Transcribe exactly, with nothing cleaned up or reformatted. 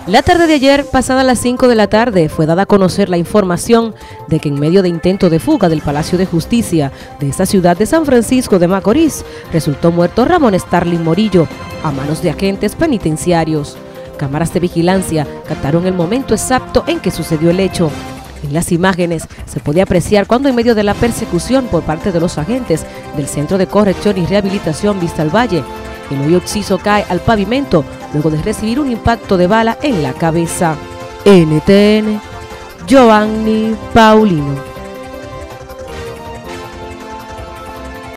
La tarde de ayer, pasada las cinco de la tarde, fue dada a conocer la información de que en medio de intento de fuga del Palacio de Justicia de esta ciudad de San Francisco de Macorís, resultó muerto Ramón Starling Morillo a manos de agentes penitenciarios. Cámaras de vigilancia captaron el momento exacto en que sucedió el hecho. En las imágenes se podía apreciar cuando en medio de la persecución por parte de los agentes del Centro de Corrección y Rehabilitación Vista al Valle, el hoyo occiso cae al pavimento luego de recibir un impacto de bala en la cabeza. N T N, Giovanni Paulino.